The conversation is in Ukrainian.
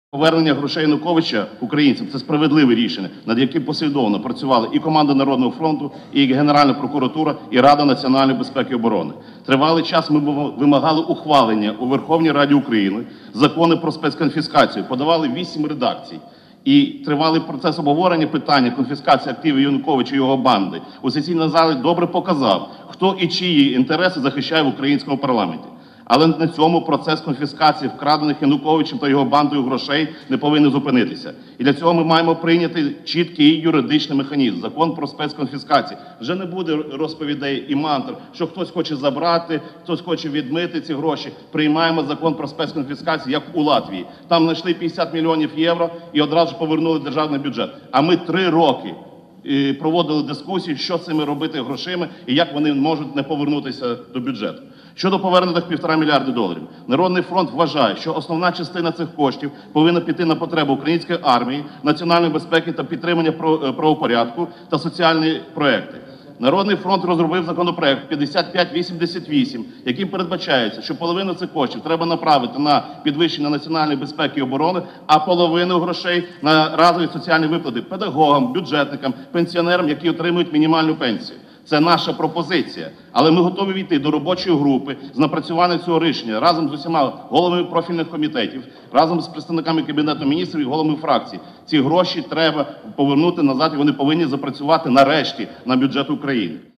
Повернення грошей Януковича українцям – це справедливе рішення, над яким послідовно працювали і команда Народного фронту, і Генеральна прокуратура, і Рада національної безпеки і оборони. Тривалий час ми вимагали ухвалення у Верховній Раді України закону про спецконфіскацію, подавали 8 редакцій. І тривалий процес обговорення питання конфіскації активів Януковича і його банди у сесійній залі добре показав, хто і чиї інтереси захищає в українському парламенті. Але на цьому процес конфіскації вкрадених Януковичем та його бандою грошей не повинен зупинитися. І для цього ми маємо прийняти чіткий юридичний механізм – закон про спецконфіскацію. Вже не буде розповідей і мантр, що хтось хоче забрати, хтось хоче відмити ці гроші. Приймаємо закон про спецконфіскацію, як у Латвії. Там знайшли 50 мільйонів євро і одразу повернули державний бюджет. А ми 3 роки проводили дискусії, що з цими робити грошима і як вони можуть не повернутися до бюджету. Щодо повернених $1,5 мільярда, Народний фронт вважає, що основна частина цих коштів повинна піти на потреби української армії, національної безпеки та підтримання правопорядку та соціальні проекти. Народний фронт розробив законопроект 5588, яким передбачається, що половину цих коштів треба направити на підвищення національної безпеки і оборони, а половину грошей на разові соціальні виплати педагогам, бюджетникам, пенсіонерам, які отримують мінімальну пенсію. Це наша пропозиція. Але ми готові війти до робочої групи з напрацювання цього рішення разом з усіма головами профільних комітетів, разом з представниками Кабінету міністрів і головами фракцій. Ці гроші треба повернути назад, і вони повинні запрацювати нарешті на бюджет України.